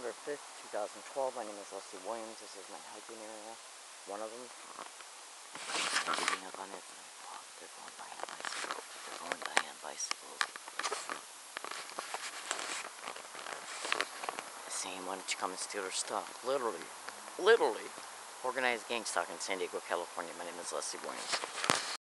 November 5th, 2012. My name is Leslie Williams. This is my hiking area. One of them. I'm getting up on it. Oh, they're going by on bicycles. They're going by on bicycles. Saying, why don't you come and steal their stuff? Literally. Organized gang stalk in San Diego, California. My name is Leslie Williams.